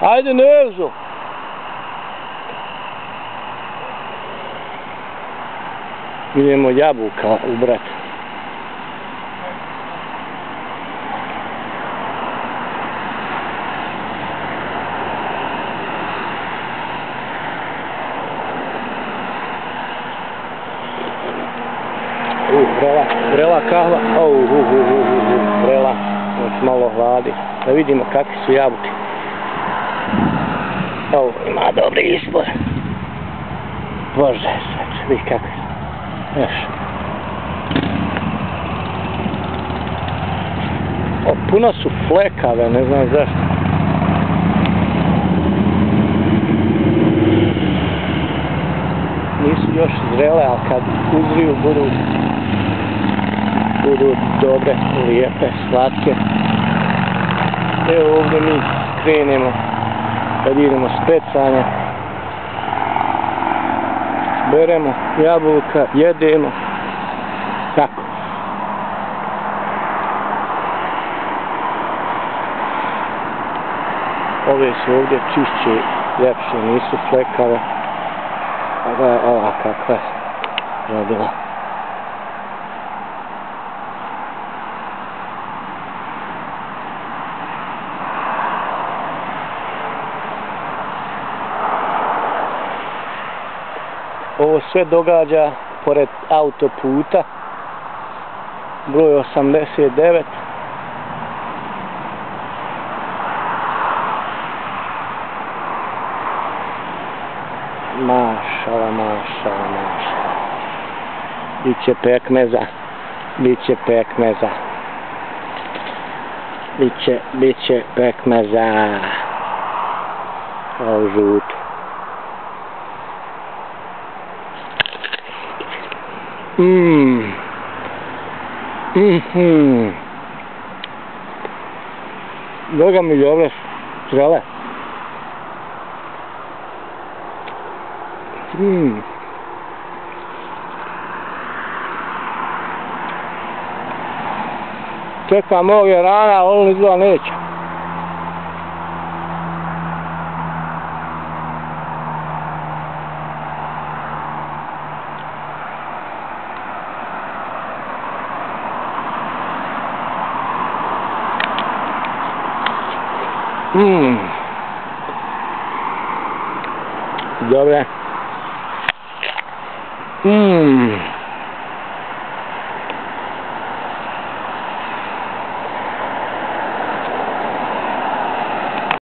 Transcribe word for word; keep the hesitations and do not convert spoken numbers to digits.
Ajde, Nezo! Idemo jabuka ubrati. Uh, vrela, vrela kahva. Oh, uh, uh, uh, uh, uh, vrela. Još malo hladi. Da vidimo kakve su jabuke. Oh, ima dobri izbor. Bože, sveč, vidi kakve su. Još. O, puno su flekave, ne znam zašto. Nisu još zrele, ali kad uzriju budu budu dobre, lijepe, slatke. Evo ovdje mi krenemo kad idemo s pecanja. Beremo jabuka, jedemo. Tako. Ove su ovdje čišće, ljepše, nisu flekave. Ovo je ova kakva je rodila. Ovo sve događa pored autoputa broj osamdeset devet. Mašala, mašala, mašala. Biće pekmeza. Biće pekmeza. Biće, biće pekmeza. Ovo žuto. Mmm. Mhm. Boga mi dobre zrele. Mmm. Čekam ovdje rana, a on izgleda neće. Mmm. Dobre. Mmm.